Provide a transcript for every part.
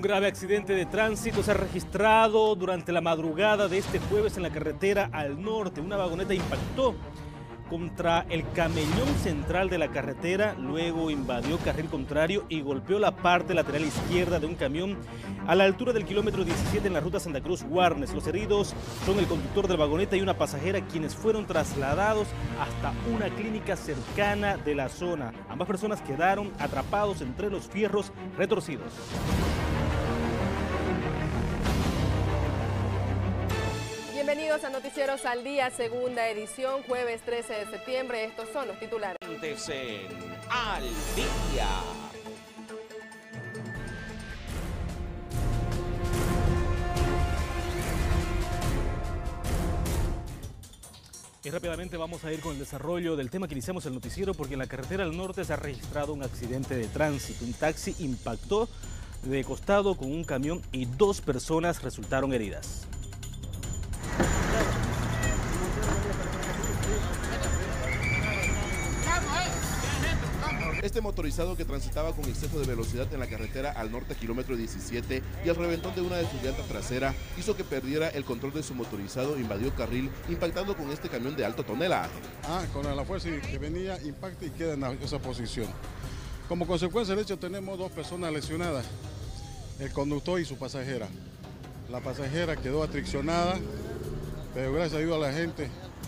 grave accidente de tránsito se ha registrado durante la madrugada de este jueves en la carretera al norte. Una vagoneta impactó contra el camellón central de la carretera, luego invadió carril contrario y golpeó la parte lateral izquierda de un camión a la altura del kilómetro 17 en la ruta Santa Cruz-Guarnes. Los heridos son el conductor de la vagoneta y una pasajera, quienes fueron trasladados hasta una clínica cercana de la zona. Ambas personas quedaron atrapados entre los fierros retorcidos. Bienvenidos a Noticieros al Día, segunda edición, jueves 13 de septiembre. Estos son los titulares. Antes en Al Día. Y rápidamente vamos a ir con el desarrollo del tema que iniciamos el noticiero, porque en la carretera al norte se ha registrado un accidente de tránsito. Un taxi impactó de costado con un camión y 2 personas resultaron heridas. Este motorizado, que transitaba con exceso de velocidad en la carretera al norte kilómetro 17 y al reventón de una de sus llantas traseras, hizo que perdiera el control de su motorizado, invadió carril, impactando con este camión de alto tonelaje. Con la fuerza que venía, impacta y queda en esa posición. Como consecuencia del hecho, tenemos 2 personas lesionadas, el conductor y su pasajera. La pasajera quedó atriccionada, pero gracias a Dios a la gente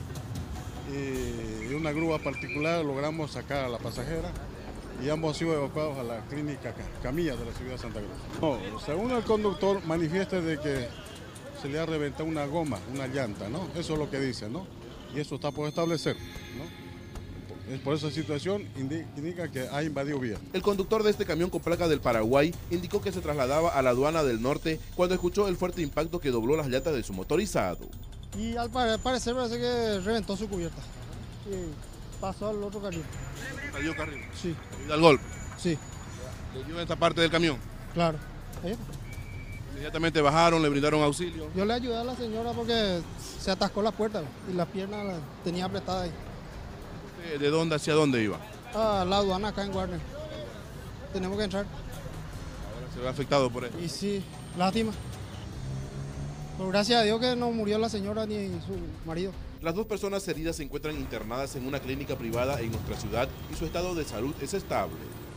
y una grúa particular logramos sacar a la pasajera y ambos han sido evacuados a la clínica Camilla de la ciudad de Santa Cruz. Según el conductor, manifiesta de que se le ha reventado una goma, una llanta, ¿no? Eso es lo que dice, ¿no? Y eso está por establecer, ¿no? Por esa situación indica que ha invadido vía. El conductor de este camión con placa del Paraguay indicó que se trasladaba a la aduana del norte cuando escuchó el fuerte impacto que dobló las llantas de su motorizado. Y al parecer parece que reventó su cubierta y pasó al otro carril. ¿Salió carril? Sí. ¿Y al golpe? Sí. ¿Le dio en esta parte del camión? Claro. Inmediatamente bajaron, le brindaron auxilio. Yo le ayudé a la señora porque se atascó la puerta y las piernas las tenía apretadas ahí. ¿De dónde hacia dónde iba? A la aduana acá en Guarnes. Tenemos que entrar. Ahora se ve afectado por eso. Y sí, lástima. Pero gracias a Dios que no murió la señora ni su marido. Las 2 personas heridas se encuentran internadas en una clínica privada en nuestra ciudad y su estado de salud es estable.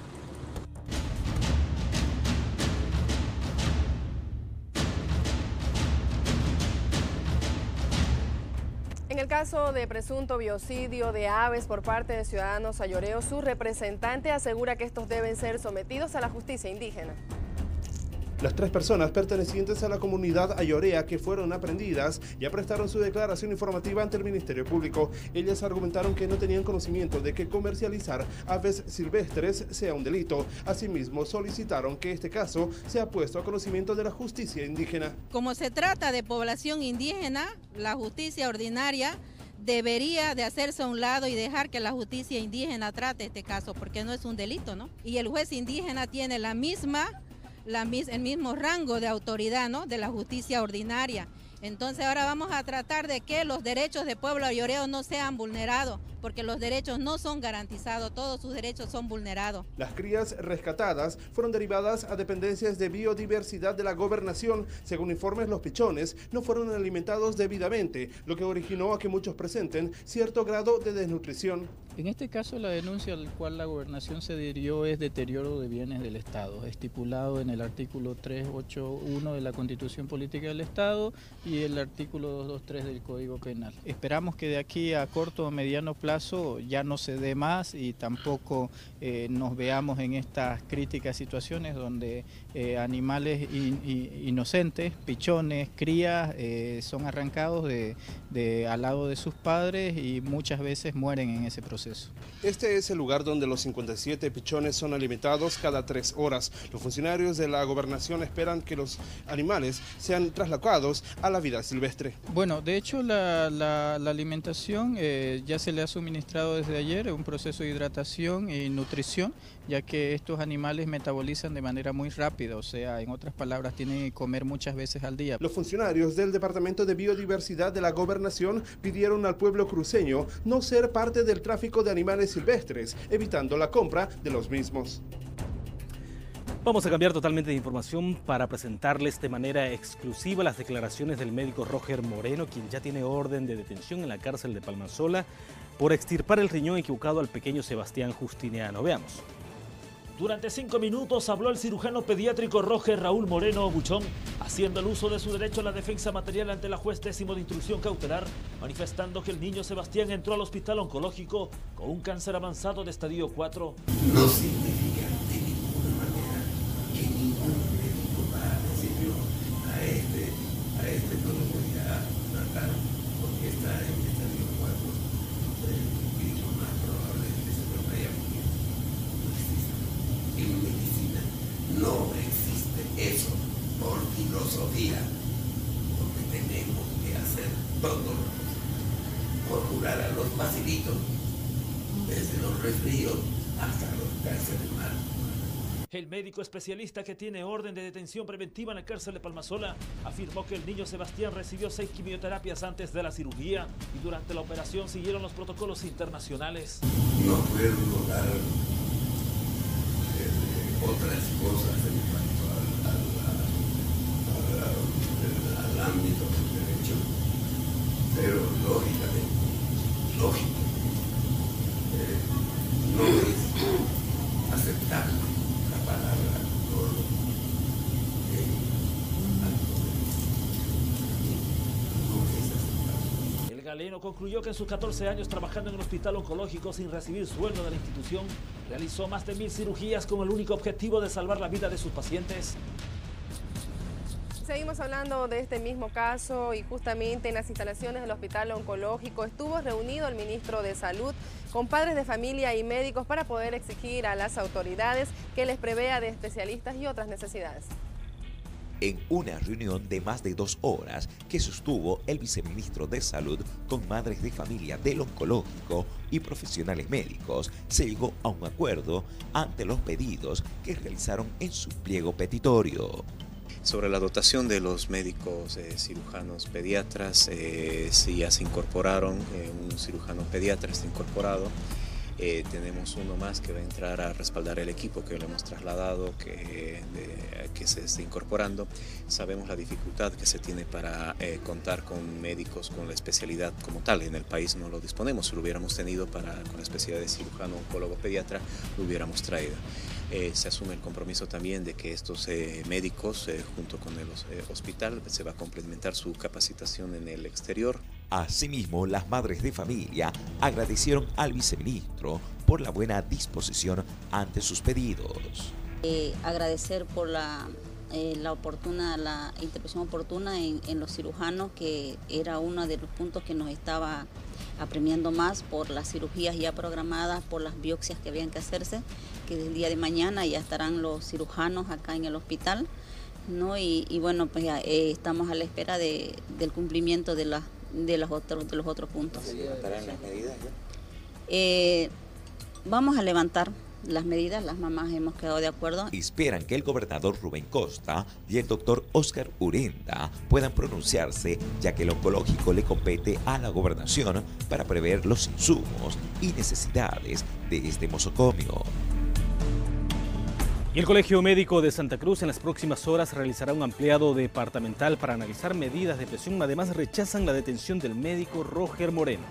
En el caso de presunto biocidio de aves por parte de ciudadanos ayoreos, su representante asegura que estos deben ser sometidos a la justicia indígena. Las 3 personas pertenecientes a la comunidad ayorea que fueron aprehendidas ya prestaron su declaración informativa ante el Ministerio Público. Ellas argumentaron que no tenían conocimiento de que comercializar aves silvestres sea un delito. Asimismo, solicitaron que este caso sea puesto a conocimiento de la justicia indígena. Como se trata de población indígena, la justicia ordinaria debería de hacerse a un lado y dejar que la justicia indígena trate este caso, porque no es un delito, ¿no? Y el juez indígena tiene el mismo rango de autoridad, ¿no?, de la justicia ordinaria. Entonces ahora vamos a tratar de que los derechos del pueblo ayoreo no sean vulnerados, porque los derechos no son garantizados, todos sus derechos son vulnerados. Las crías rescatadas fueron derivadas a dependencias de biodiversidad de la gobernación. Según informes, los pichones no fueron alimentados debidamente, lo que originó a que muchos presenten cierto grado de desnutrición. En este caso, la denuncia al cual la gobernación se dirigió es deterioro de bienes del Estado, estipulado en el artículo 381 de la Constitución Política del Estado y el artículo 223 del Código Penal. Esperamos que de aquí a corto o mediano plazo ya no se dé más y tampoco nos veamos en estas críticas situaciones donde animales inocentes, pichones, crías, son arrancados al lado de sus padres y muchas veces mueren en ese proceso. Este es el lugar donde los 57 pichones son alimentados cada 3 horas. Los funcionarios de la gobernación esperan que los animales sean trasladados a la vida silvestre. Bueno, de hecho la alimentación ya se le ha suministrado desde ayer, un proceso de hidratación y nutrición, ya que estos animales metabolizan de manera muy rápida, o sea, en otras palabras, tienen que comer muchas veces al día. Los funcionarios del Departamento de Biodiversidad de la Gobernación pidieron al pueblo cruceño no ser parte del tráfico de animales silvestres, evitando la compra de los mismos. Vamos a cambiar totalmente de información para presentarles de manera exclusiva las declaraciones del médico Roger Moreno, quien ya tiene orden de detención en la cárcel de Palmasola por extirpar el riñón equivocado al pequeño Sebastián Justiniano. Veamos. Durante 5 minutos habló el cirujano pediátrico Roger Raúl Moreno Buchón, haciendo el uso de su derecho a la defensa material ante la juez 10º de instrucción cautelar, manifestando que el niño Sebastián entró al hospital oncológico con un cáncer avanzado de estadio 4. No significa de ninguna manera que ningún médico va a decirlo a este no lo voy a tratar porque está en estadio 4. Y lo más probable es que se lo vaya a morir. En medicina no existe eso por filosofía, porque tenemos que hacer todo por curar a los facilitos, desde los resfríos hasta los cánceres malos. El médico especialista que tiene orden de detención preventiva en la cárcel de Palmasola afirmó que el niño Sebastián recibió 6 quimioterapias antes de la cirugía y durante la operación siguieron los protocolos internacionales. No puedo dar otras cosas en cuanto al ámbito del derecho, pero lógicamente, no es aceptable la palabra dolo no es aceptable. El galeno concluyó que en sus 14 años trabajando en el hospital oncológico sin recibir sueldo de la institución, realizó más de 1000 cirugías con el único objetivo de salvar la vida de sus pacientes. Seguimos hablando de este mismo caso y justamente en las instalaciones del Hospital Oncológico estuvo reunido el ministro de Salud con padres de familia y médicos para poder exigir a las autoridades que les prevea de especialistas y otras necesidades. En una reunión de más de 2 horas que sostuvo el viceministro de Salud con madres de familia del oncológico y profesionales médicos, se llegó a un acuerdo ante los pedidos que realizaron en su pliego petitorio. Sobre la dotación de los médicos cirujanos pediatras, sí ya se incorporaron, un cirujano pediatra está incorporado. Tenemos uno más que va a entrar a respaldar el equipo que le hemos trasladado, que se está incorporando. Sabemos la dificultad que se tiene para contar con médicos con la especialidad como tal. En el país no lo disponemos. Si lo hubiéramos tenido con la especialidad de cirujano, oncólogo, pediatra, lo hubiéramos traído. Se asume el compromiso también de que estos médicos, junto con el hospital, se va a complementar su capacitación en el exterior. Asimismo, las madres de familia agradecieron al viceministro por la buena disposición ante sus pedidos. Agradecer por la intervención oportuna en los cirujanos, que era uno de los puntos que nos estaba apremiando más por las cirugías ya programadas, por las biopsias que habían que hacerse, que el día de mañana ya estarán los cirujanos acá en el hospital, ¿no? Y bueno, pues ya, estamos a la espera del cumplimiento de los otros puntos. ¿Se levantarán las medidas ya? Vamos a levantar las medidas, las mamás hemos quedado de acuerdo. Esperan que el gobernador Rubén Costa y el doctor Óscar Urenda puedan pronunciarse, ya que el oncológico le compete a la gobernación para prever los insumos y necesidades de este nosocomio. Y el Colegio Médico de Santa Cruz en las próximas horas realizará un ampliado departamental para analizar medidas de presión. Además, rechazan la detención del médico Roger Moreno.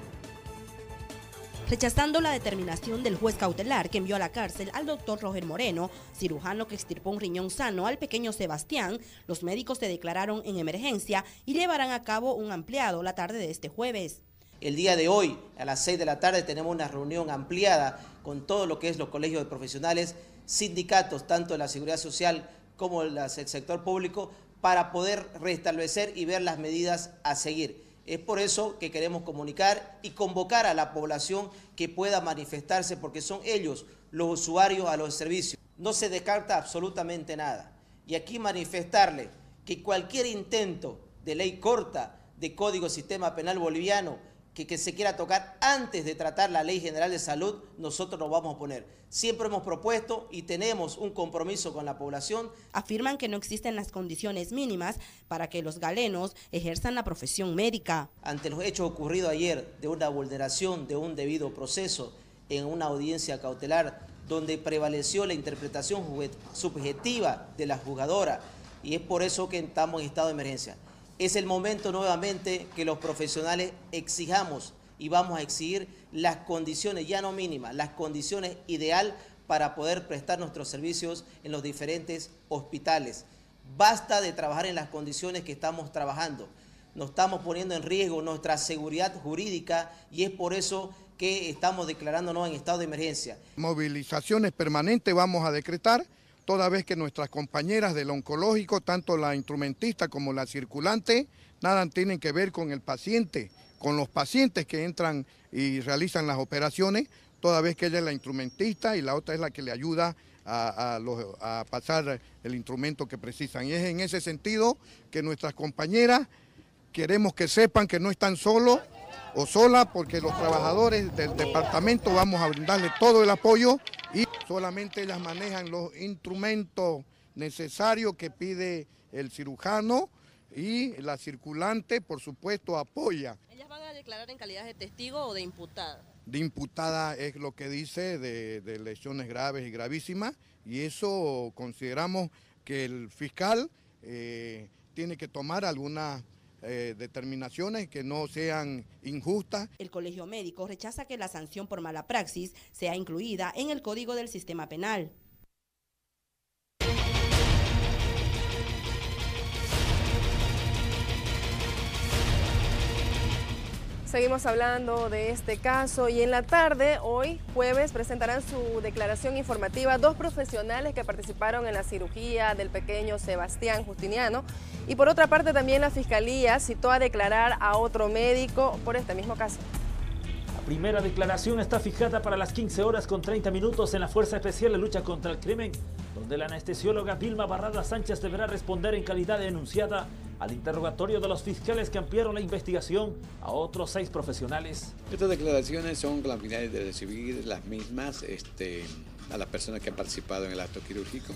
Rechazando la determinación del juez cautelar que envió a la cárcel al doctor Roger Moreno, cirujano que extirpó un riñón sano al pequeño Sebastián, los médicos se declararon en emergencia y llevarán a cabo un ampliado la tarde de este jueves. El día de hoy, a las 6 de la tarde, tenemos una reunión ampliada con todo lo que es los colegios de profesionales, sindicatos, tanto de la Seguridad Social como el sector público, para poder restablecer y ver las medidas a seguir. Es por eso que queremos comunicar y convocar a la población que pueda manifestarse, porque son ellos los usuarios a los servicios. No se descarta absolutamente nada. Y aquí manifestarle que cualquier intento de ley corta de Código Sistema Penal Boliviano que se quiera tocar antes de tratar la Ley General de Salud, nosotros nos vamos a oponer. Siempre hemos propuesto y tenemos un compromiso con la población. Afirman que no existen las condiciones mínimas para que los galenos ejerzan la profesión médica. Ante los hechos ocurridos ayer de una vulneración de un debido proceso en una audiencia cautelar donde prevaleció la interpretación subjetiva de la jugadora, y es por eso que estamos en estado de emergencia. Es el momento nuevamente que los profesionales exijamos y vamos a exigir las condiciones, ya no mínimas, las condiciones ideal para poder prestar nuestros servicios en los diferentes hospitales. Basta de trabajar en las condiciones que estamos trabajando. Nos estamos poniendo en riesgo nuestra seguridad jurídica y es por eso que estamos declarándonos en estado de emergencia. Movilizaciones permanentes vamos a decretar, toda vez que nuestras compañeras del oncológico, tanto la instrumentista como la circulante, nada tienen que ver con el paciente, con los pacientes que entran y realizan las operaciones, toda vez que ella es la instrumentista y la otra es la que le ayuda a pasar el instrumento que precisan. Y es en ese sentido que nuestras compañeras queremos que sepan que no están solos o solas, porque los trabajadores del departamento vamos a brindarle todo el apoyo y solamente ellas manejan los instrumentos necesarios que pide el cirujano y la circulante, por supuesto, apoya. ¿Ellas van a declarar en calidad de testigo o de imputada? De imputada es lo que dice de lesiones graves y gravísimas, y eso consideramos que el fiscal tiene que tomar algunas determinaciones que no sean injustas. El Colegio Médico rechaza que la sanción por mala praxis sea incluida en el Código del Sistema Penal. Seguimos hablando de este caso y en la tarde, hoy jueves, presentarán su declaración informativa 2 profesionales que participaron en la cirugía del pequeño Sebastián Justiniano. Y por otra parte también la Fiscalía citó a declarar a otro médico por este mismo caso. La primera declaración está fijada para las 15:30 en la Fuerza Especial de Lucha contra el Crimen, donde la anestesióloga Vilma Barrada Sánchez deberá responder en calidad de enunciada al interrogatorio de los fiscales que ampliaron la investigación a otros 6 profesionales. Estas declaraciones son con la finalidad de recibir las mismas a las personas que han participado en el acto quirúrgico.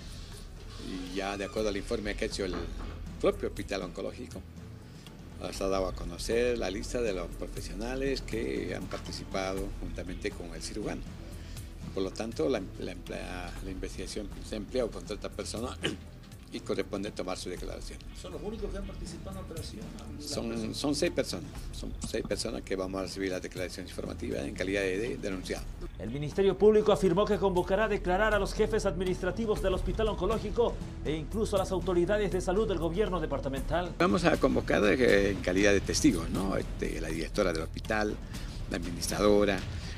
Y ya de acuerdo al informe que ha hecho el propio hospital oncológico, se ha dado a conocer la lista de los profesionales que han participado juntamente con el cirujano. Por lo tanto, la investigación se ha empleado contra esta persona y corresponde tomar su declaración. ¿Son los únicos que han participado en la operación? Son 6 personas. Son 6 personas que vamos a recibir la declaración informativa en calidad de denunciado. El Ministerio Público afirmó que convocará a declarar a los jefes administrativos del Hospital Oncológico e incluso a las autoridades de salud del gobierno departamental. Vamos a convocar en calidad de testigos, ¿no? La directora del hospital, la administradora,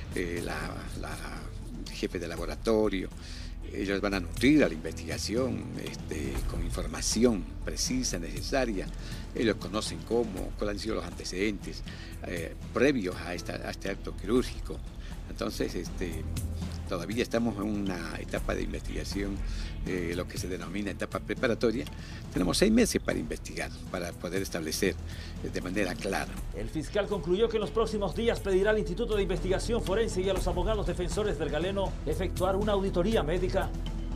la jefe de laboratorio. Ellos van a nutrir a la investigación con información precisa, necesaria. Ellos conocen cuáles han sido los antecedentes previos a este acto quirúrgico. Entonces, todavía estamos en una etapa de investigación, lo que se denomina etapa preparatoria. Tenemos 6 meses para investigar, para poder establecer de manera clara. El fiscal concluyó que en los próximos días pedirá al Instituto de Investigación Forense y a los abogados defensores del galeno efectuar una auditoría médica.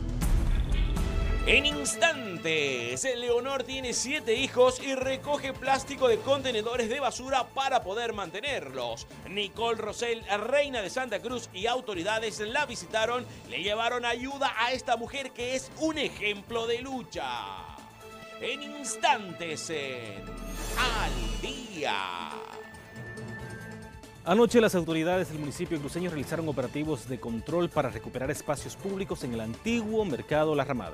En instantes, Leonor tiene 7 hijos y recoge plástico de contenedores de basura para poder mantenerlos. Nicole Rosell, reina de Santa Cruz, y autoridades la visitaron, le llevaron ayuda a esta mujer que es un ejemplo de lucha. En instantes, en Al Día. Anoche las autoridades del municipio cruceño realizaron operativos de control para recuperar espacios públicos en el antiguo mercado La Ramada.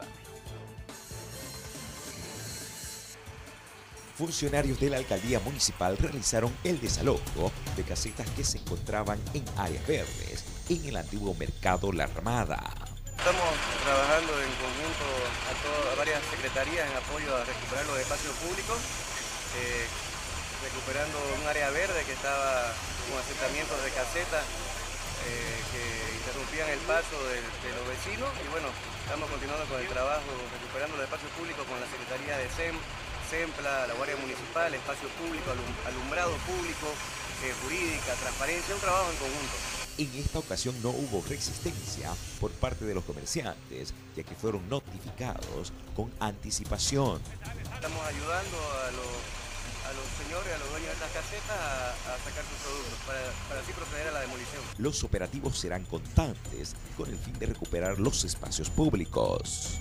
Funcionarios de la alcaldía municipal realizaron el desalojo de casetas que se encontraban en áreas verdes en el antiguo mercado La Ramada. Estamos trabajando en conjunto a varias secretarías en apoyo a recuperar los espacios públicos, recuperando un área verde que estaba con asentamientos de casetas que interrumpían el paso de los vecinos, y bueno, estamos continuando con el trabajo recuperando los espacios públicos con la Secretaría de SEMPLA, la Guardia Municipal, espacio público, alumbrado público, jurídica, transparencia, un trabajo en conjunto. En esta ocasión no hubo resistencia por parte de los comerciantes, ya que fueron notificados con anticipación. Estamos ayudando a a los señores, a los dueños de estas casetas a sacar sus productos para así proceder a la demolición. Los operativos serán constantes con el fin de recuperar los espacios públicos.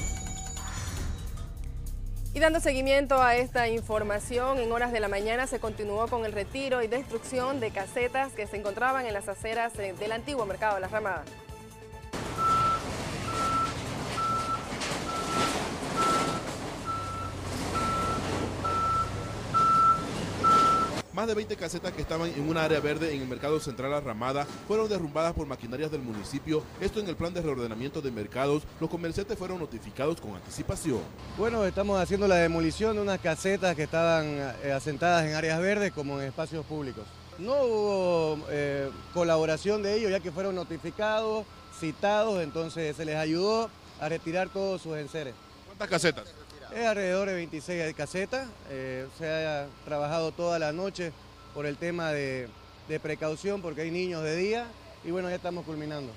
Y dando seguimiento a esta información, en horas de la mañana se continuó con el retiro y destrucción de casetas que se encontraban en las aceras del antiguo mercado de La Ramada. Más de 20 casetas que estaban en un área verde en el mercado central La Ramada fueron derrumbadas por maquinarias del municipio. Esto en el plan de reordenamiento de mercados. Los comerciantes fueron notificados con anticipación. Bueno, estamos haciendo la demolición de unas casetas que estaban asentadas en áreas verdes como en espacios públicos. No hubo colaboración de ellos ya que fueron notificados, citados, entonces se les ayudó a retirar todos sus enseres. ¿Cuántas casetas? Es alrededor de 26 casetas, se ha trabajado toda la noche por el tema de precaución porque hay niños de día y bueno, ya estamos culminando.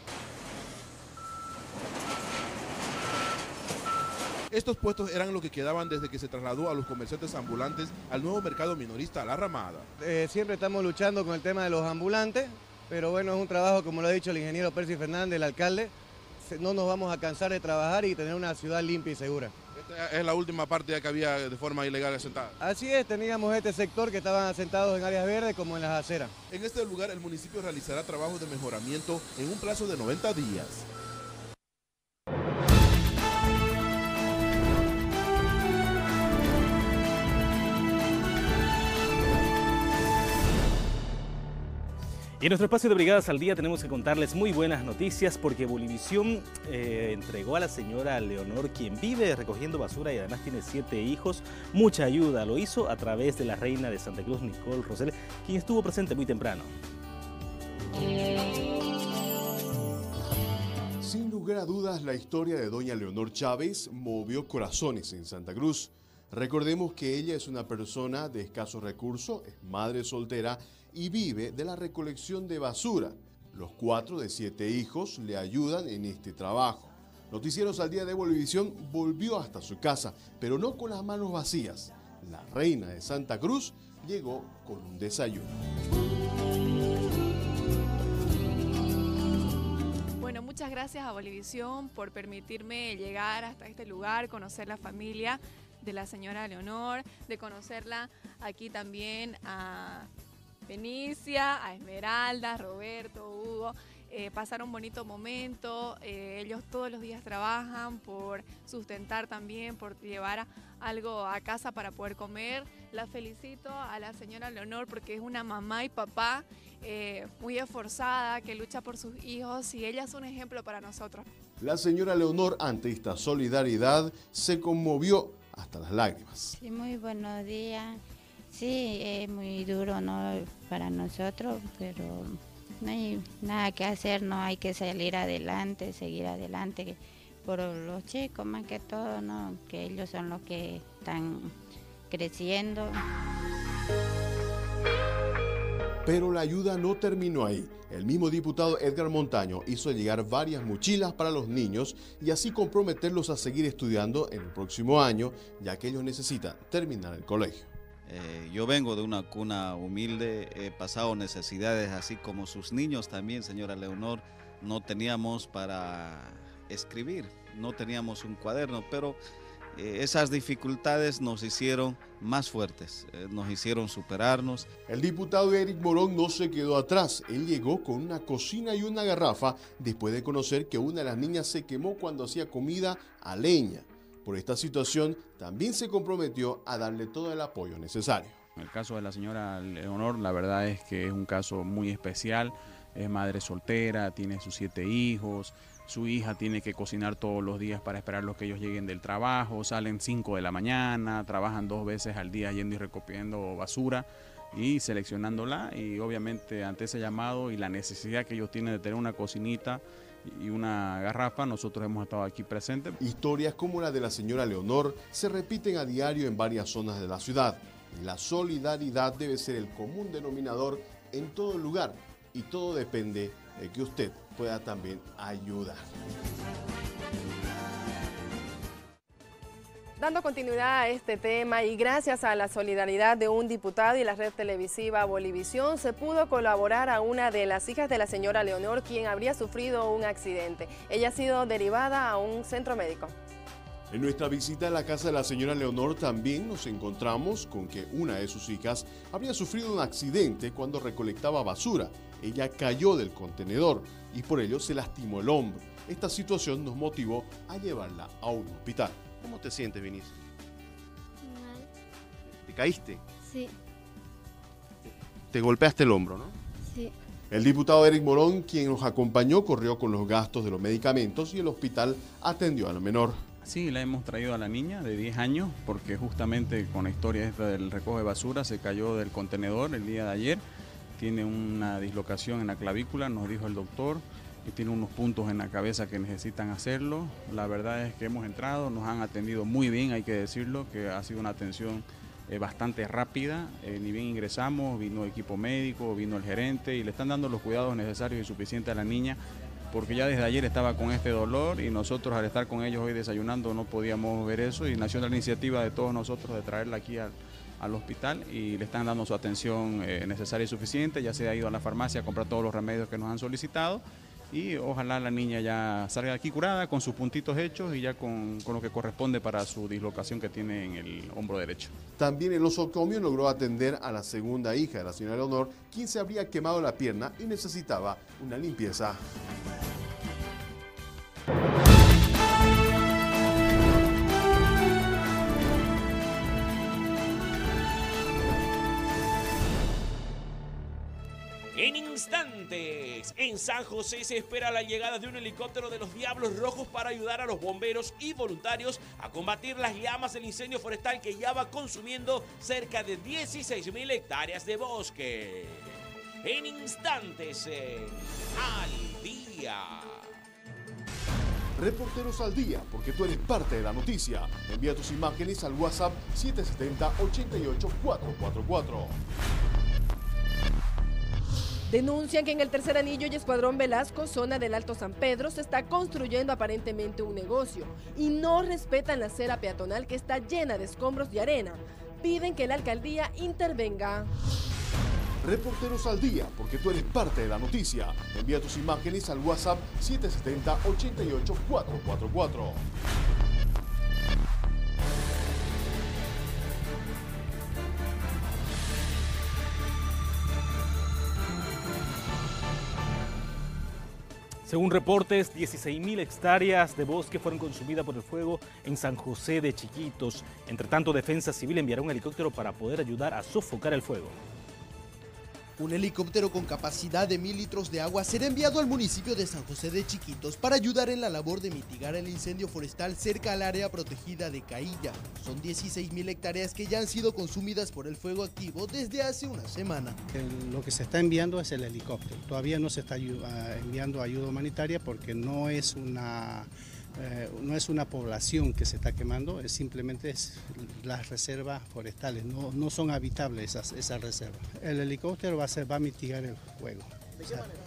Estos puestos eran los que quedaban desde que se trasladó a los comerciantes ambulantes al nuevo mercado minorista La Ramada. Siempre estamos luchando con el tema de los ambulantes, pero bueno, es un trabajo, como lo ha dicho el ingeniero Percy Fernández, el alcalde, no nos vamos a cansar de trabajar y tener una ciudad limpia y segura. Esta es la última parte ya que había de forma ilegal asentada. Así es, teníamos este sector que estaban asentados en áreas verdes como en las aceras. En este lugar el municipio realizará trabajos de mejoramiento en un plazo de 90 días. Y en nuestro espacio de Brigadas al Día tenemos que contarles muy buenas noticias porque Bolivisión entregó a la señora Leonor, quien vive recogiendo basura y además tiene 7 hijos, mucha ayuda. Lo hizo a través de la reina de Santa Cruz, Nicole Rosell, quien estuvo presente muy temprano. Sin lugar a dudas, la historia de doña Leonor Chávez movió corazones en Santa Cruz. Recordemos que ella es una persona de escasos recursos, es madre soltera y vive de la recolección de basura. Los 4 de 7 hijos le ayudan en este trabajo. Noticieros al Día de Bolivisión volvió hasta su casa, pero no con las manos vacías. La reina de Santa Cruz llegó con un desayuno. Bueno, muchas gracias a Bolivisión por permitirme llegar hasta este lugar, conocer la familia de la señora Leonor, de conocerla aquí también a Benicia, a Esmeralda, Roberto, Hugo. Pasar un bonito momento, ellos todos los días trabajan por sustentar también, por llevar algo a casa para poder comer. La felicito a la señora Leonor porque es una mamá y papá muy esforzada, que lucha por sus hijos y ella es un ejemplo para nosotros. La señora Leonor, ante esta solidaridad, se conmovió hasta las lágrimas. Sí, muy buenos días. Sí, es muy duro, ¿no?, para nosotros, pero no hay nada que hacer, no hay que salir adelante, seguir adelante por los chicos más que todo, ¿no?, que ellos son los que están creciendo. Pero la ayuda no terminó ahí. El mismo diputado Edgar Montaño hizo llegar varias mochilas para los niños y así comprometerlos a seguir estudiando en el próximo año, ya que ellos necesitan terminar el colegio. Yo vengo de una cuna humilde, he pasado necesidades así como sus niños también, señora Leonor. No teníamos para escribir, no teníamos un cuaderno, pero esas dificultades nos hicieron más fuertes, nos hicieron superarnos. El diputado Eric Morón no se quedó atrás. Él llegó con una cocina y una garrafa después de conocer que una de las niñas se quemó cuando hacía comida a leña. Por esta situación, también se comprometió a darle todo el apoyo necesario. En el caso de la señora Leonor, la verdad es que es un caso muy especial. Es madre soltera, tiene sus 7 hijos, su hija tiene que cocinar todos los días para esperar los que ellos lleguen del trabajo, salen 5 de la mañana, trabajan 2 veces al día yendo y recogiendo basura y seleccionándola, y obviamente ante ese llamado y la necesidad que ellos tienen de tener una cocinita y una garrafa, nosotros hemos estado aquí presentes. Historias como la de la señora Leonor se repiten a diario en varias zonas de la ciudad. La solidaridad debe ser el común denominador en todo lugar y todo depende de que usted pueda también ayudar. Dando continuidad a este tema y gracias a la solidaridad de un diputado y la red televisiva Bolivisión, se pudo colaborar a una de las hijas de la señora Leonor, quien habría sufrido un accidente. Ella ha sido derivada a un centro médico. En nuestra visita a la casa de la señora Leonor también nos encontramos con que una de sus hijas habría sufrido un accidente cuando recolectaba basura. Ella cayó del contenedor y por ello se lastimó el hombro. Esta situación nos motivó a llevarla a un hospital. ¿Cómo te sientes, Vinicio? Mal. ¿Te caíste? Sí. Te golpeaste el hombro, ¿no? Sí. El diputado Eric Morón, quien nos acompañó, corrió con los gastos de los medicamentos y el hospital atendió a la menor. Sí, la hemos traído a la niña de 10 años porque justamente con la historia esta del recoge de basura se cayó del contenedor el día de ayer. Tiene una dislocación en la clavícula, nos dijo el doctor, y tiene unos puntos en la cabeza que necesitan hacerlo. La verdad es que hemos entrado, nos han atendido muy bien, hay que decirlo, que ha sido una atención bastante rápida. Ni bien ingresamos, vino equipo médico, vino el gerente y le están dando los cuidados necesarios y suficientes a la niña, porque ya desde ayer estaba con este dolor y nosotros al estar con ellos hoy desayunando no podíamos ver eso y nació la iniciativa de todos nosotros de traerla aquí al hospital y le están dando su atención necesaria y suficiente. Ya se ha ido a la farmacia a comprar todos los remedios que nos han solicitado y ojalá la niña ya salga aquí curada con sus puntitos hechos y ya con lo que corresponde para su dislocación que tiene en el hombro derecho. También el osocomio logró atender a la segunda hija de la señora Leonor, quien se habría quemado la pierna y necesitaba una limpieza. En instantes, en San José se espera la llegada de un helicóptero de los Diablos Rojos para ayudar a los bomberos y voluntarios a combatir las llamas del incendio forestal que ya va consumiendo cerca de 16.000 hectáreas de bosque. En instantes, Al Día. Reporteros al Día, porque tú eres parte de la noticia. Envía tus imágenes al WhatsApp 770-88444. Denuncian que en el Tercer Anillo y Escuadrón Velasco, zona del Alto San Pedro, se está construyendo aparentemente un negocio y no respetan la acera peatonal que está llena de escombros y arena. Piden que la alcaldía intervenga. Reporteros al Día, porque tú eres parte de la noticia. Envía tus imágenes al WhatsApp 770-88444. Según reportes, 16.000 hectáreas de bosque fueron consumidas por el fuego en San José de Chiquitos. Entre tanto, Defensa Civil enviará un helicóptero para poder ayudar a sofocar el fuego. Un helicóptero con capacidad de 1.000 litros de agua será enviado al municipio de San José de Chiquitos para ayudar en la labor de mitigar el incendio forestal cerca al área protegida de Cailla. Son 16.000 hectáreas que ya han sido consumidas por el fuego activo desde hace una semana. Lo que se está enviando es el helicóptero. Todavía no se está enviando ayuda humanitaria porque no es una población que se está quemando, es simplemente las reservas forestales, no son habitables esas reservas. El helicóptero va a mitigar el fuego. ¿De qué manera?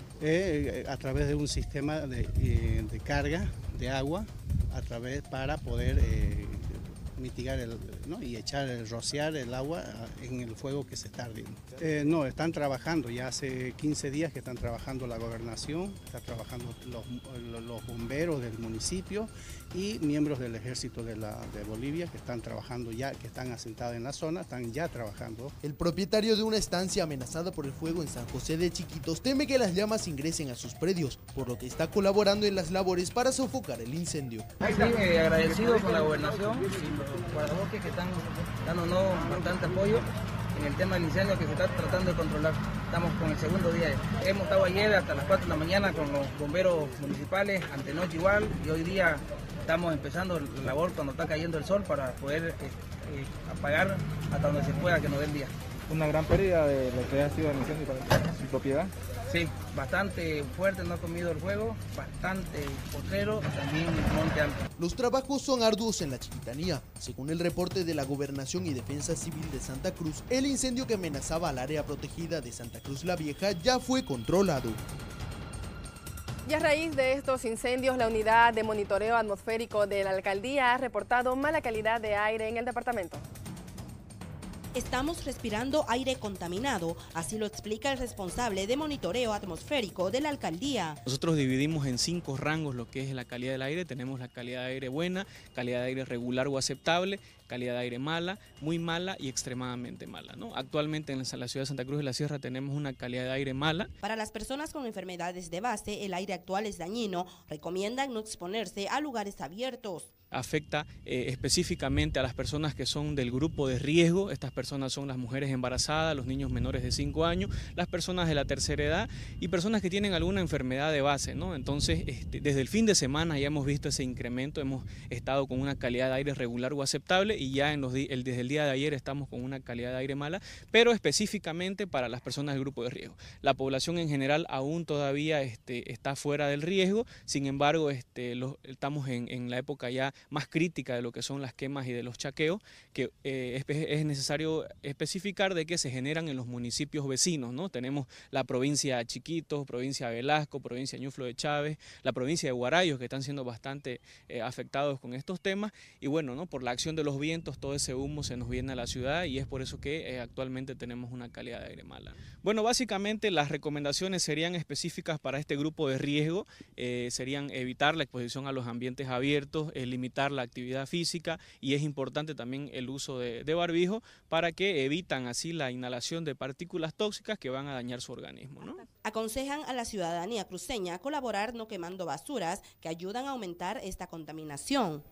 A través de un sistema de carga de agua, para poder mitigar y rociar el agua en el fuego que se está ardiendo. No, están trabajando, ya hace 15 días que están trabajando la gobernación, están trabajando los bomberos del municipio y miembros del ejército de Bolivia que están trabajando ya, que están asentados en la zona, están ya trabajando. El propietario de una estancia amenazada por el fuego en San José de Chiquitos teme que las llamas ingresen a sus predios, por lo que está colaborando en las labores para sofocar el incendio. Sí, agradecido con la gobernación y los guardabosques que están dándonos bastante apoyo en el tema del incendio que se está tratando de controlar. Estamos con el segundo día. Hemos estado ayer hasta las 4 de la mañana con los bomberos municipales, antenoche igual, y hoy día estamos empezando la labor cuando está cayendo el sol para poder apagar hasta donde se pueda que nos dé el día. Una gran pérdida de lo que ha sido el incendio para su propiedad. Sí, bastante fuerte, no ha comido el fuego, bastante potrero, también monte alto. Los trabajos son arduos en la Chiquitanía. Según el reporte de la Gobernación y Defensa Civil de Santa Cruz, el incendio que amenazaba al área protegida de Santa Cruz la Vieja ya fue controlado. Y a raíz de estos incendios, la unidad de monitoreo atmosférico de la alcaldía ha reportado mala calidad de aire en el departamento. Estamos respirando aire contaminado, así lo explica el responsable de monitoreo atmosférico de la alcaldía. Nosotros dividimos en 5 rangos lo que es la calidad del aire. Tenemos la calidad de aire buena, calidad de aire regular o aceptable, calidad de aire mala, muy mala y extremadamente mala, ¿no? Actualmente en la ciudad de Santa Cruz de la Sierra tenemos una calidad de aire mala. Para las personas con enfermedades de base, el aire actual es dañino. Recomiendan no exponerse a lugares abiertos. Afecta específicamente a las personas que son del grupo de riesgo. Estas personas son las mujeres embarazadas, los niños menores de 5 años, las personas de la tercera edad y personas que tienen alguna enfermedad de base, ¿no? Entonces, desde el fin de semana ya hemos visto ese incremento, hemos estado con una calidad de aire regular o aceptable y ya desde el día de ayer estamos con una calidad de aire mala, pero específicamente para las personas del grupo de riesgo. La población en general aún todavía está fuera del riesgo, sin embargo, estamos en la época ya más crítica de lo que son las quemas y de los chaqueos, que es necesario especificar de que se generan en los municipios vecinos, ¿no? Tenemos la provincia de Chiquitos, provincia de Velasco, provincia de Ñuflo de Chávez, la provincia de Guarayos, que están siendo bastante afectados con estos temas, y bueno, ¿no? Por la acción de los vientos, todo ese humo se nos viene a la ciudad y es por eso que actualmente tenemos una calidad de aire mala. Bueno, básicamente las recomendaciones serían específicas para este grupo de riesgo, serían evitar la exposición a los ambientes abiertos, limitar la actividad física y es importante también el uso de barbijo para que evitan así la inhalación de partículas tóxicas que van a dañar su organismo, ¿no? Aconsejan a la ciudadanía cruceña colaborar no quemando basuras que ayudan a aumentar esta contaminación.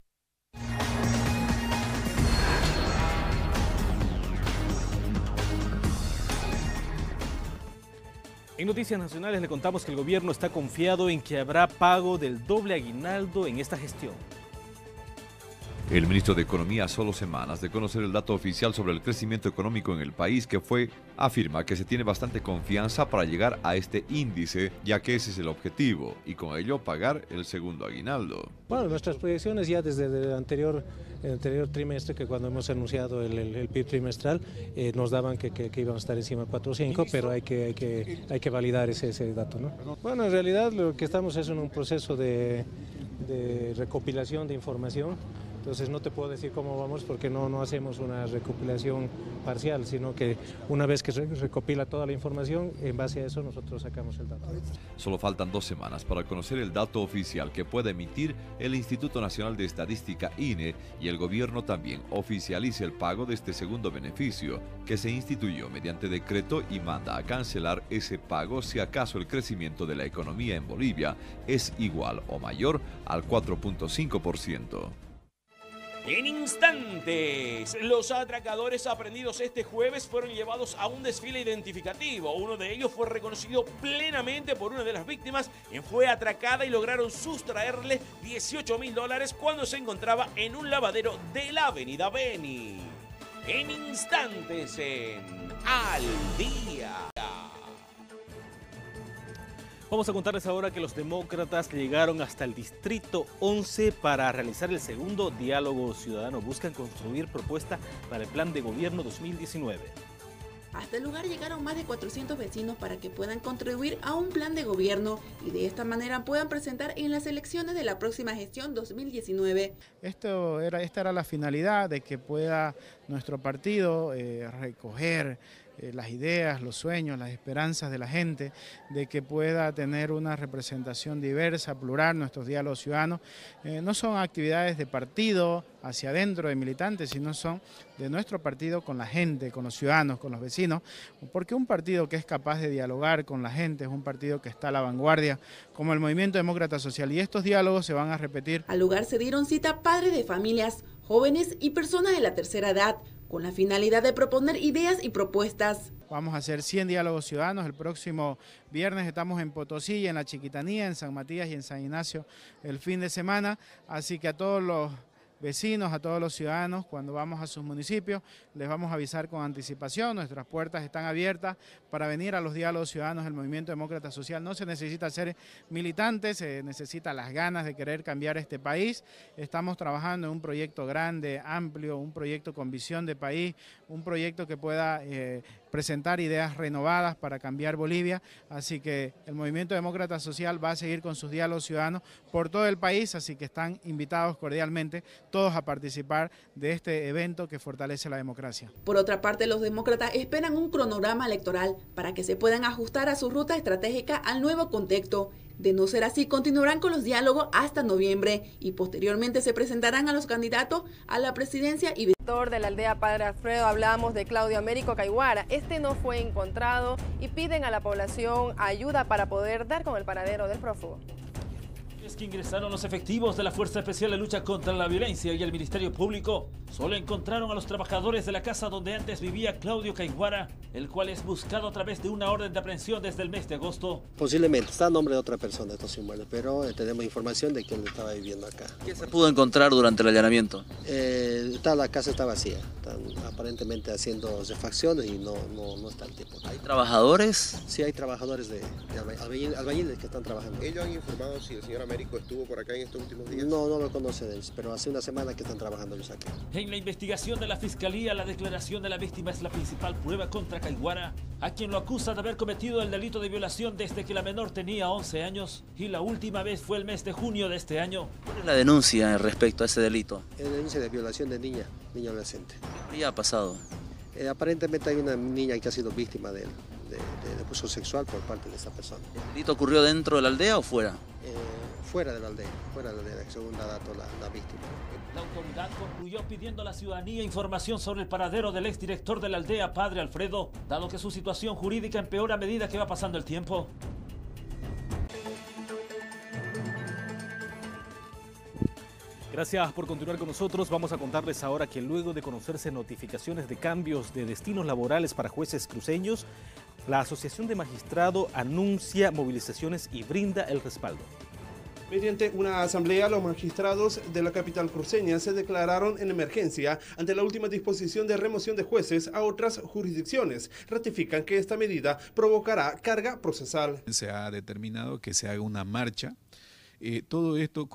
En Noticias Nacionales le contamos que el gobierno está confiado en que habrá pago del doble aguinaldo en esta gestión. El ministro de Economía, a solo semanas de conocer el dato oficial sobre el crecimiento económico en el país afirma que se tiene bastante confianza para llegar a este índice, ya que ese es el objetivo, y con ello pagar el segundo aguinaldo. Bueno, nuestras proyecciones ya desde el anterior trimestre, que cuando hemos anunciado el PIB trimestral, nos daban que íbamos a estar encima de 4.5, pero hay que validar ese dato, ¿no? Bueno, en realidad lo que estamos es en un proceso de recopilación de información. Entonces no te puedo decir cómo vamos porque no hacemos una recopilación parcial, sino que una vez que se recopila toda la información, en base a eso nosotros sacamos el dato. Solo faltan 2 semanas para conocer el dato oficial que puede emitir el Instituto Nacional de Estadística INE y el gobierno también oficialice el pago de este segundo beneficio que se instituyó mediante decreto y manda a cancelar ese pago si acaso el crecimiento de la economía en Bolivia es igual o mayor al 4.5%. En instantes, los atracadores aprendidos este jueves fueron llevados a un desfile identificativo. Uno de ellos fue reconocido plenamente por una de las víctimas, quien fue atracada y lograron sustraerle $18.000 cuando se encontraba en un lavadero de la avenida Beni. En instantes, en Al Día. Vamos a contarles ahora que los demócratas llegaron hasta el Distrito 11 para realizar el segundo diálogo ciudadano. Buscan construir propuesta para el Plan de Gobierno 2019. Hasta el lugar llegaron más de 400 vecinos para que puedan contribuir a un plan de gobierno y de esta manera puedan presentar en las elecciones de la próxima gestión 2019. Esta era la finalidad, de que pueda nuestro partido recoger las ideas, los sueños, las esperanzas de la gente, de que pueda tener una representación diversa, plural, nuestros diálogos ciudadanos. No son actividades de partido hacia adentro de militantes, sino son de nuestro partido con la gente, con los ciudadanos, con los vecinos, porque un partido que es capaz de dialogar con la gente es un partido que está a la vanguardia, como el Movimiento Demócrata Social, y estos diálogos se van a repetir. Al lugar se dieron cita padres de familias, jóvenes y personas de la tercera edad, con la finalidad de proponer ideas y propuestas. Vamos a hacer 100 diálogos ciudadanos. El próximo viernes estamos en Potosí, en La Chiquitanía, en San Matías y en San Ignacio el fin de semana. Así que a todos los vecinos, a todos los ciudadanos, cuando vamos a sus municipios, les vamos a avisar con anticipación. Nuestras puertas están abiertas para venir a los diálogos ciudadanos del Movimiento Demócrata Social. No se necesita ser militante, se necesita las ganas de querer cambiar este país. Estamos trabajando en un proyecto grande, amplio, un proyecto con visión de país, un proyecto que pueda presentar ideas renovadas para cambiar Bolivia, así que el Movimiento Demócrata Social va a seguir con sus diálogos ciudadanos por todo el país, así que están invitados cordialmente todos a participar de este evento que fortalece la democracia. Por otra parte, los demócratas esperan un cronograma electoral para que se puedan ajustar a su ruta estratégica al nuevo contexto. De no ser así, continuarán con los diálogos hasta noviembre y posteriormente se presentarán a los candidatos a la presidencia y de la aldea Padre Alfredo. Hablamos de Claudio Américo Caiguara. Este no fue encontrado y piden a la población ayuda para poder dar con el paradero del prófugo. Es que ingresaron los efectivos de la Fuerza Especial de Lucha contra la Violencia y el Ministerio Público. Solo encontraron a los trabajadores de la casa donde antes vivía Claudio Caiguara, el cual es buscado a través de una orden de aprehensión desde el mes de agosto. Posiblemente, está a nombre de otra persona estos inmuebles, pero tenemos información de que él estaba viviendo acá. ¿Qué se pudo encontrar durante el allanamiento? La casa está vacía, están aparentemente haciendo refacciones y no está el tipo. ¿Hay trabajadores? Sí, hay trabajadores de albañiles que están trabajando. ¿Ellos han informado si el señor Américo estuvo por acá en estos últimos días? No lo conocen ellos, pero hace una semana que están trabajando ellos aquí. En la investigación de la Fiscalía, la declaración de la víctima es la principal prueba contra Caiguara, a quien lo acusa de haber cometido el delito de violación desde que la menor tenía 11 años y la última vez fue el mes de junio de este año. ¿Cuál es la denuncia respecto a ese delito? Es la denuncia de violación de niña adolescente. ¿Qué ha pasado? Aparentemente hay una niña que ha sido víctima de abuso sexual por parte de esa persona. ¿El delito ocurrió dentro de la aldea o fuera? Fuera de la aldea, según la dato la víctima. La autoridad concluyó pidiendo a la ciudadanía información sobre el paradero del exdirector de la aldea, Padre Alfredo, dado que su situación jurídica empeora a medida que va pasando el tiempo. Gracias por continuar con nosotros. Vamos a contarles ahora que luego de conocerse notificaciones de cambios de destinos laborales para jueces cruceños, la Asociación de Magistrados anuncia movilizaciones y brinda el respaldo. Mediante una asamblea, los magistrados de la capital cruceña se declararon en emergencia ante la última disposición de remoción de jueces a otras jurisdicciones. Ratifican que esta medida provocará carga procesal. Se ha determinado que se haga una marcha. Todo esto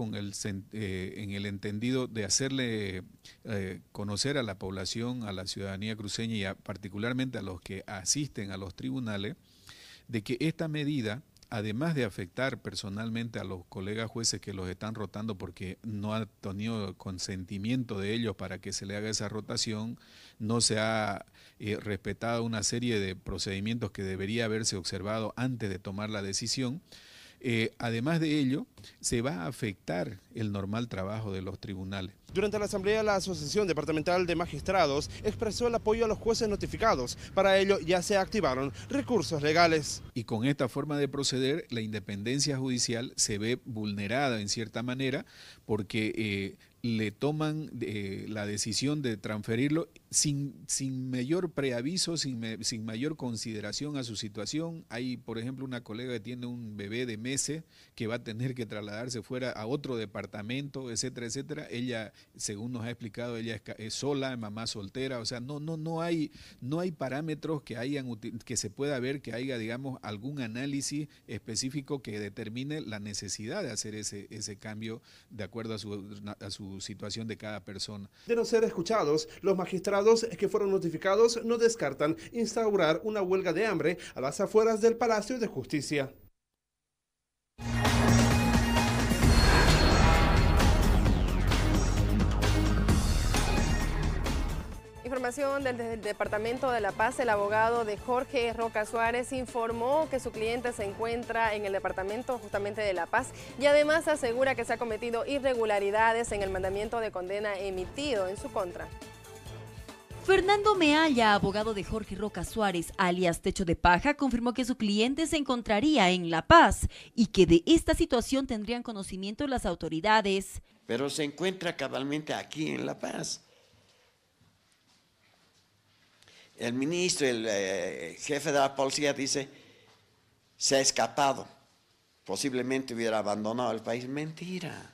en el entendido de hacerle conocer a la población, a la ciudadanía cruceña y particularmente a los que asisten a los tribunales, de que esta medida, además de afectar personalmente a los colegas jueces que los están rotando porque no ha tenido consentimiento de ellos para que se le haga esa rotación, no se ha respetado una serie de procedimientos que debería haberse observado antes de tomar la decisión. Además de ello, se va a afectar el normal trabajo de los tribunales. Durante la asamblea, la Asociación Departamental de Magistrados expresó el apoyo a los jueces notificados. Para ello ya se activaron recursos legales. Y con esta forma de proceder, la independencia judicial se ve vulnerada en cierta manera porque le toman la decisión de transferirlo sin mayor preaviso, sin mayor consideración a su situación. Hay, por ejemplo, una colega que tiene un bebé de meses que va a tener que trasladarse fuera a otro departamento, etcétera, etcétera. Ella, según nos ha explicado, ella es sola, mamá soltera, o sea, no hay parámetros que se pueda ver que haya, digamos, algún análisis específico que determine la necesidad de hacer ese cambio de acuerdo a su situación de cada persona. De no ser escuchados, los magistrados que fueron notificados no descartan instaurar una huelga de hambre a las afueras del Palacio de Justicia. Información desde el Departamento de La Paz, el abogado de Jorge Roca Suárez informó que su cliente se encuentra en el departamento justamente de La Paz y además asegura que se ha cometido irregularidades en el mandamiento de condena emitido en su contra. Fernando Mealla, abogado de Jorge Roca Suárez, alias Techo de Paja, confirmó que su cliente se encontraría en La Paz y que de esta situación tendrían conocimiento las autoridades. Pero se encuentra cabalmente aquí en La Paz. El ministro, el jefe de la policía dice, se ha escapado, posiblemente hubiera abandonado el país. Mentira.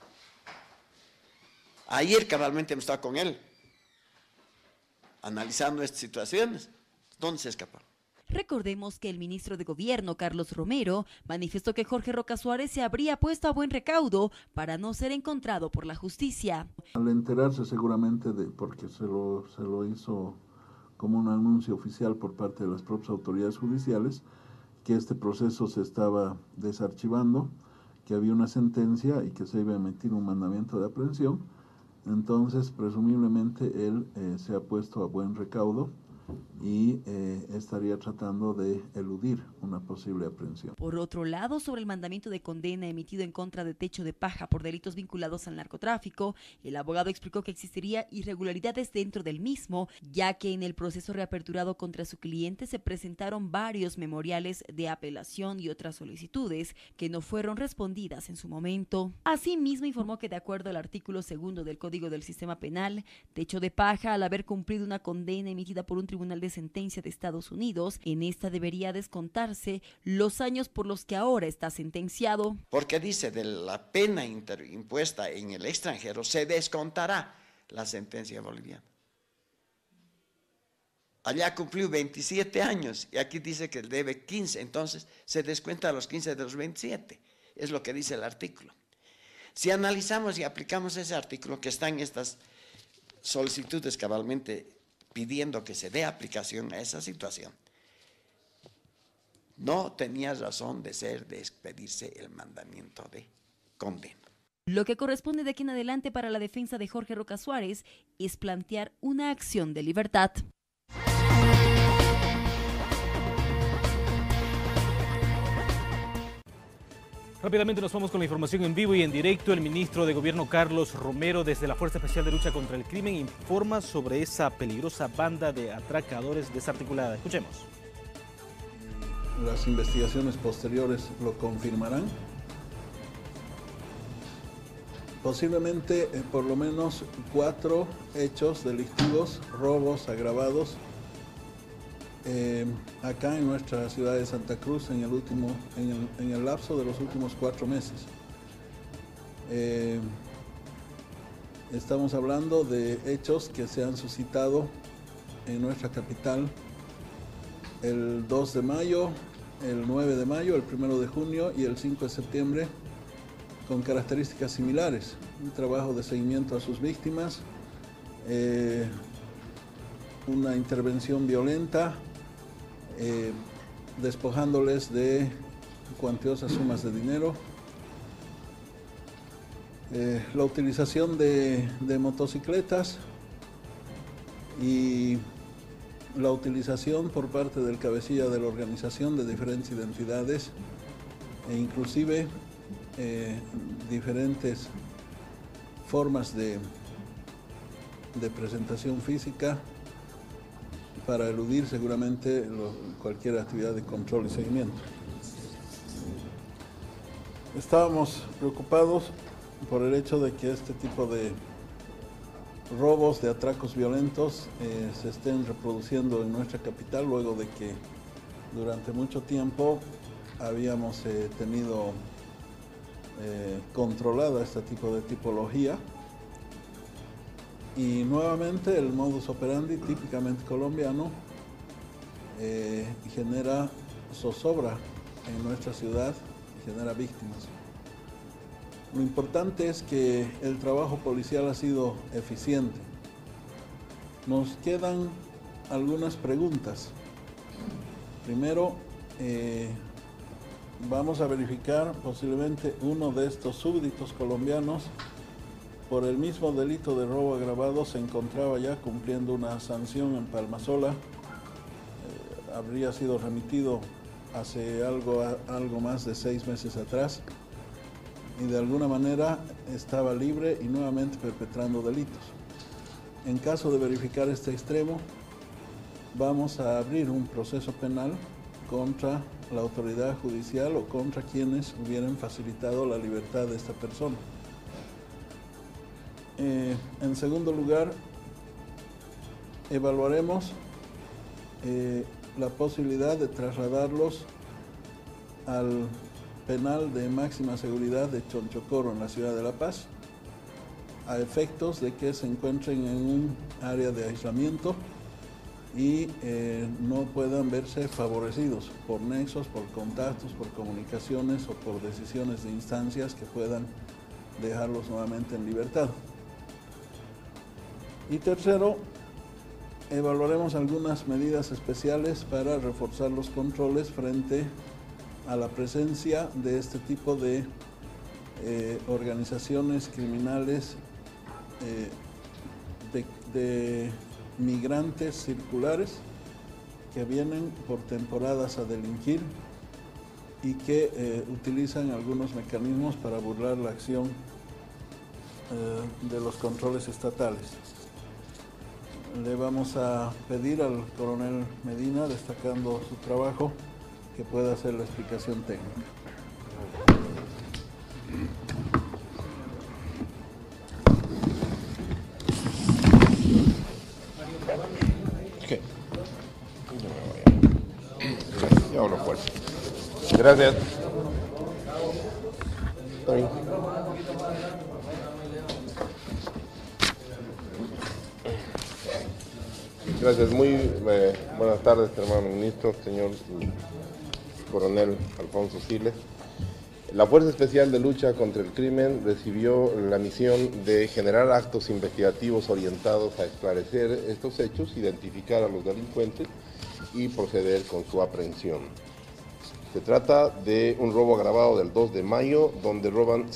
Ayer cabalmente hemos estado con él, analizando estas situaciones. ¿Dónde se escapó? Recordemos que el ministro de Gobierno, Carlos Romero, manifestó que Jorge Roca Suárez se habría puesto a buen recaudo para no ser encontrado por la justicia. Al enterarse seguramente porque se lo hizo como un anuncio oficial por parte de las propias autoridades judiciales que este proceso se estaba desarchivando, que había una sentencia y que se iba a emitir un mandamiento de aprehensión. Entonces, presumiblemente, él se ha puesto a buen recaudo y estaría tratando de eludir una posible aprehensión. Por otro lado, sobre el mandamiento de condena emitido en contra de Techo de Paja por delitos vinculados al narcotráfico, el abogado explicó que existiría irregularidades dentro del mismo, ya que en el proceso reaperturado contra su cliente se presentaron varios memoriales de apelación y otras solicitudes que no fueron respondidas en su momento. Asimismo, informó que de acuerdo al artículo 2 del Código del Sistema Penal, Techo de Paja, al haber cumplido una condena emitida por un tribunal de sentencia de Estados Unidos, en esta debería descontarse los años por los que ahora está sentenciado. Porque dice, de la pena impuesta en el extranjero se descontará la sentencia boliviana. Allá cumplió 27 años y aquí dice que debe 15, entonces se descuenta a los 15 de los 27, es lo que dice el artículo. Si analizamos y aplicamos ese artículo que está en estas solicitudes cabalmente pidiendo que se dé aplicación a esa situación, no tenía razón de expedirse el mandamiento de condena. Lo que corresponde de aquí en adelante para la defensa de Jorge Roca Suárez es plantear una acción de libertad. Rápidamente nos vamos con la información en vivo y en directo. El ministro de Gobierno Carlos Romero, desde la Fuerza Especial de Lucha contra el Crimen, informa sobre esa peligrosa banda de atracadores desarticulada. Escuchemos. Las investigaciones posteriores lo confirmarán. Posiblemente por lo menos 4 hechos delictivos, robos agravados, acá en nuestra ciudad de Santa Cruz en el lapso de los últimos 4 meses. Estamos hablando de hechos que se han suscitado en nuestra capital el 2 de mayo, el 9 de mayo, el 1 de junio y el 5 de septiembre, con características similares. Un trabajo de seguimiento a sus víctimas, una intervención violenta, despojándoles de cuantiosas sumas de dinero, la utilización de motocicletas y la utilización por parte del cabecilla de la organización de diferentes identidades e inclusive diferentes formas de presentación física para eludir seguramente cualquier actividad de control y seguimiento. Estábamos preocupados por el hecho de que este tipo de robos, de atracos violentos se estén reproduciendo en nuestra capital luego de que durante mucho tiempo habíamos tenido controlada este tipo de tipología. Y nuevamente el modus operandi típicamente colombiano genera zozobra en nuestra ciudad y genera víctimas. Lo importante es que el trabajo policial ha sido eficiente. Nos quedan algunas preguntas. Primero, vamos a verificar posiblemente uno de estos súbditos colombianos por el mismo delito de robo agravado se encontraba ya cumpliendo una sanción en Palmasola. Habría sido remitido hace algo más de 6 meses atrás y de alguna manera estaba libre y nuevamente perpetrando delitos. En caso de verificar este extremo, vamos a abrir un proceso penal contra la autoridad judicial o contra quienes hubieran facilitado la libertad de esta persona. En segundo lugar, evaluaremos la posibilidad de trasladarlos al penal de máxima seguridad de Chonchocoro en la ciudad de La Paz, a efectos de que se encuentren en un área de aislamiento y no puedan verse favorecidos por nexos, por contactos, por comunicaciones o por decisiones de instancias que puedan dejarlos nuevamente en libertad. Y tercero, evaluaremos algunas medidas especiales para reforzar los controles frente a la presencia de este tipo de organizaciones criminales de migrantes circulares que vienen por temporadas a delinquir y que utilizan algunos mecanismos para burlar la acción de los controles estatales. Le vamos a pedir al coronel Medina, destacando su trabajo, que pueda hacer la explicación técnica. Okay. Ya hablo fuerte. Gracias. Está bien. Gracias, muy buenas tardes, hermano ministro, señor coronel Alfonso Siles. La Fuerza Especial de Lucha contra el Crimen recibió la misión de generar actos investigativos orientados a esclarecer estos hechos, identificar a los delincuentes y proceder con su aprehensión. Se trata de un robo agravado del 2 de mayo, donde roban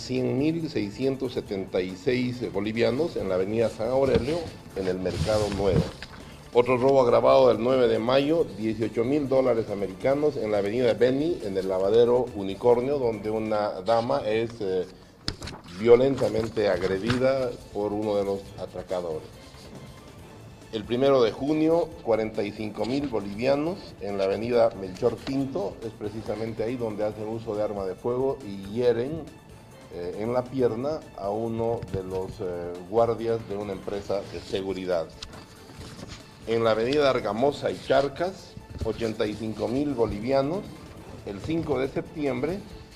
100.676 bolivianos en la avenida San Aurelio, en el Mercado Nuevo. Otro robo agravado del 9 de mayo, $18.000 americanos en la avenida Beni, en el lavadero Unicornio, donde una dama es violentamente agredida por uno de los atracadores. El 1 de junio, 45.000 bolivianos en la avenida Melchor Pinto, es precisamente ahí donde hacen uso de arma de fuego y hieren en la pierna a uno de los guardias de una empresa de seguridad. En la avenida Argamosa y Charcas, 85.000 bolivianos. El 5 de septiembre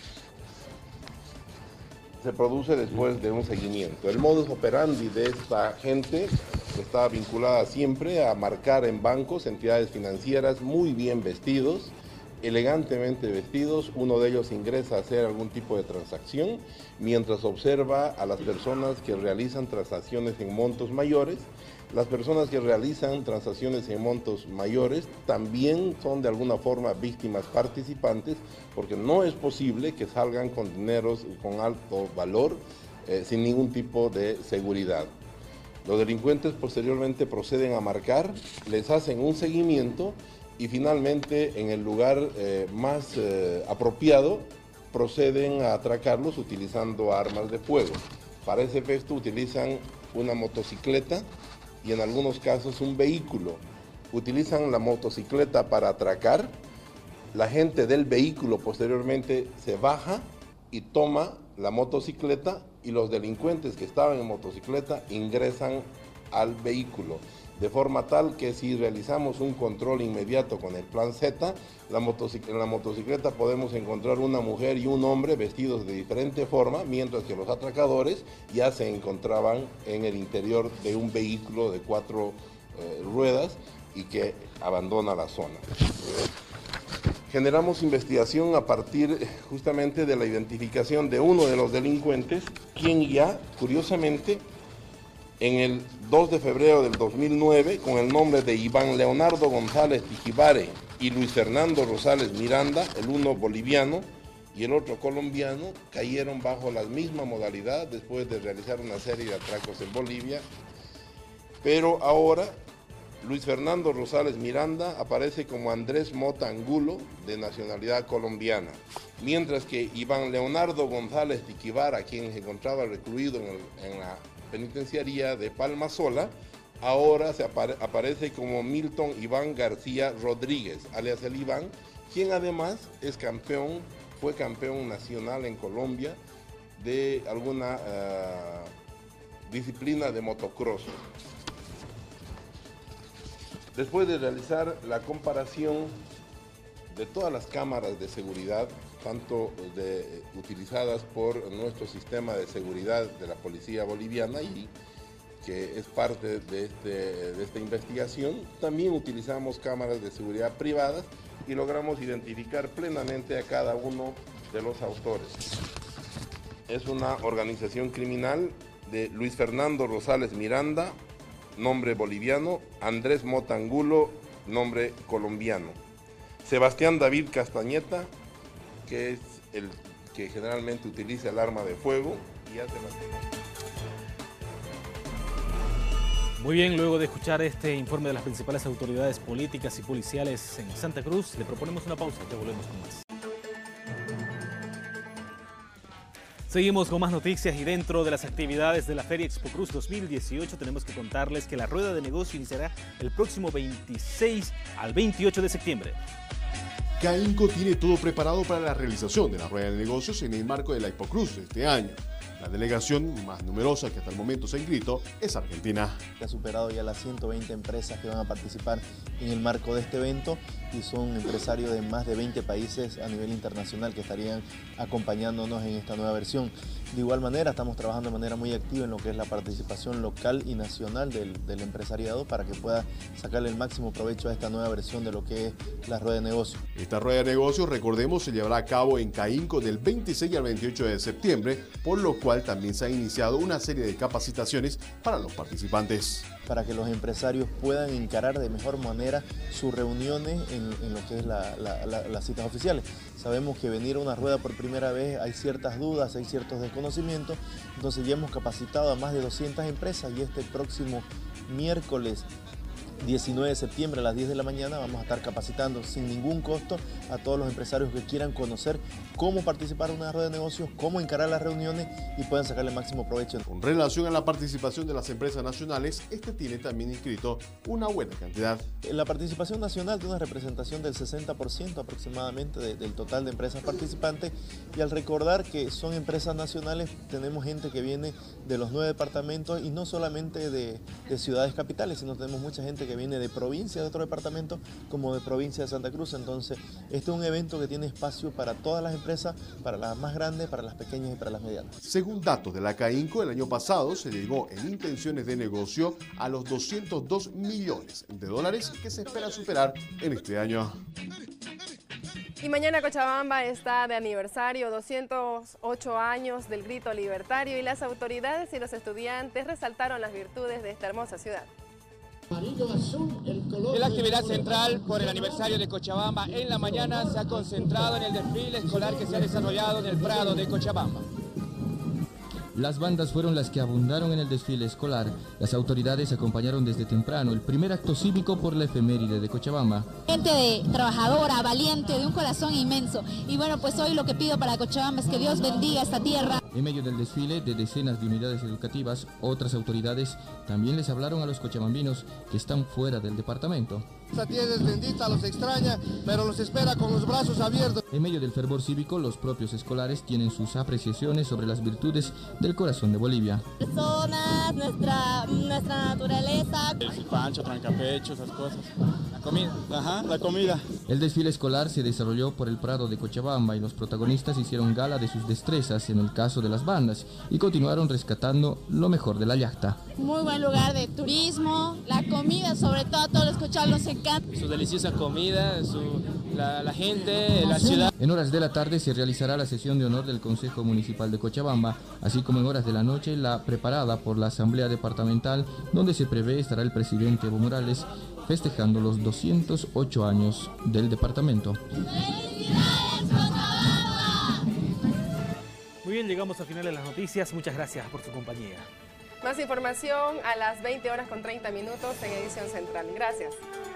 se produce después de un seguimiento. El modus operandi de esta gente está vinculada siempre a marcar en bancos, entidades financieras muy bien vestidos, elegantemente vestidos. Uno de ellos ingresa a hacer algún tipo de transacción mientras observa a las personas que realizan transacciones en montos mayores. Las personas que realizan transacciones en montos mayores también son de alguna forma víctimas participantes, porque no es posible que salgan con dineros con alto valor sin ningún tipo de seguridad. Los delincuentes posteriormente proceden a marcar, les hacen un seguimiento y finalmente en el lugar más apropiado proceden a atracarlos utilizando armas de fuego. Para ese efecto utilizan una motocicleta y en algunos casos un vehículo. Utilizan la motocicleta para atracar, la gente del vehículo posteriormente se baja y toma la motocicleta y los delincuentes que estaban en motocicleta ingresan al vehículo. De forma tal que si realizamos un control inmediato con el plan Z, en la motocicleta podemos encontrar una mujer y un hombre vestidos de diferente forma, mientras que los atracadores ya se encontraban en el interior de un vehículo de 4 ruedas y que abandona la zona. Generamos investigación a partir justamente de la identificación de uno de los delincuentes, quien ya, curiosamente, en el 2 de febrero del 2009, con el nombre de Iván Leonardo González Tijibare y Luis Fernando Rosales Miranda, el uno boliviano y el otro colombiano, cayeron bajo la misma modalidad después de realizar una serie de atracos en Bolivia. Pero ahora Luis Fernando Rosales Miranda aparece como Andrés Mota Angulo, de nacionalidad colombiana, mientras que Iván Leonardo González Tijibara, quien se encontraba recluido en la penitenciaría de Palma Sola, ahora aparece como Milton Iván García Rodríguez, alias el Iván, quien además es fue campeón nacional en Colombia de alguna disciplina de motocross. Después de realizar la comparación de todas las cámaras de seguridad, tanto utilizadas por nuestro sistema de seguridad de la policía boliviana y que es parte de esta investigación, también utilizamos cámaras de seguridad privadas y logramos identificar plenamente a cada uno de los autores. Es una organización criminal de Luis Fernando Rosales Miranda, nombre boliviano; Andrés Mota Angulo, nombre colombiano; Sebastián David Castañeta, que es el que generalmente utiliza el arma de fuego y hace la... Muy bien, luego de escuchar este informe de las principales autoridades políticas y policiales en Santa Cruz, le proponemos una pausa, ya volvemos con más. Seguimos con más noticias y dentro de las actividades de la Feria Expo Cruz 2018 tenemos que contarles que la rueda de negocio iniciará el próximo 26 al 28 de septiembre. CAINCO tiene todo preparado para la realización de la rueda de negocios en el marco de la Expo Cruz de este año. La delegación más numerosa que hasta el momento se ha inscrito es Argentina. Ha superado ya las 120 empresas que van a participar en el marco de este evento y son empresarios de más de 20 países a nivel internacional que estarían acompañándonos en esta nueva versión. De igual manera, estamos trabajando de manera muy activa en lo que es la participación local y nacional del empresariado para que pueda sacarle el máximo provecho a esta nueva versión de lo que es la rueda de negocio. Esta rueda de negocios, recordemos, se llevará a cabo en CAINCO del 26 al 28 de septiembre, por lo cual también se ha iniciado una serie de capacitaciones para los participantes. Para que los empresarios puedan encarar de mejor manera sus reuniones en lo que es las citas oficiales. Sabemos que venir a una rueda por primera vez hay ciertas dudas, hay ciertos desconocimientos, entonces ya hemos capacitado a más de 200 empresas y este próximo miércoles 19 de septiembre a las 10 de la mañana vamos a estar capacitando sin ningún costo a todos los empresarios que quieran conocer cómo participar en una rueda de negocios, cómo encarar las reuniones y puedan sacarle el máximo provecho. Con relación a la participación de las empresas nacionales, este tiene también inscrito una buena cantidad. La participación nacional tiene una representación del 60% aproximadamente del total de empresas participantes y al recordar que son empresas nacionales tenemos gente que viene de los 9 departamentos y no solamente de ciudades capitales, sino tenemos mucha gente que viene de provincia de otro departamento como de provincia de Santa Cruz. Entonces este es un evento que tiene espacio para todas las empresas, para las más grandes, para las pequeñas y para las medianas. Según datos de la CAINCO, el año pasado se llegó en intenciones de negocio a los 202 millones de dólares que se espera superar en este año. Y mañana Cochabamba está de aniversario, 208 años del grito libertario y las autoridades y los estudiantes resaltaron las virtudes de esta hermosa ciudad. La actividad central por el aniversario de Cochabamba en la mañana se ha concentrado en el desfile escolar que se ha desarrollado en el Prado de Cochabamba. Las bandas fueron las que abundaron en el desfile escolar. Las autoridades acompañaron desde temprano el primer acto cívico por la efeméride de Cochabamba. Gente trabajadora, valiente, de un corazón inmenso. Y bueno, pues hoy lo que pido para Cochabamba es que Dios bendiga esta tierra. En medio del desfile de decenas de unidades educativas, otras autoridades también les hablaron a los cochabambinos que están fuera del departamento. Esta tierra es bendita, los extraña, pero los espera con los brazos abiertos. En medio del fervor cívico, los propios escolares tienen sus apreciaciones sobre las virtudes del corazón de Bolivia. Personas, nuestra naturaleza. El pancho, trancapecho, esas cosas. La comida. Ajá, la comida. El desfile escolar se desarrolló por el Prado de Cochabamba y los protagonistas hicieron gala de sus destrezas en el caso de las bandas y continuaron rescatando lo mejor de la yacta. Muy buen lugar de turismo, la comida, sobre todo a todos los cochalos nos encanta. Su deliciosa comida, la gente, la ciudad. En horas de la tarde se realizará la sesión de honor del Consejo Municipal de Cochabamba, así como en horas de la noche la preparada por la Asamblea Departamental, donde se prevé estará el presidente Evo Morales festejando los 208 años del departamento. Muy bien, llegamos al final de las noticias. Muchas gracias por su compañía. Más información a las 20 horas con 30 minutos en Edición Central. Gracias.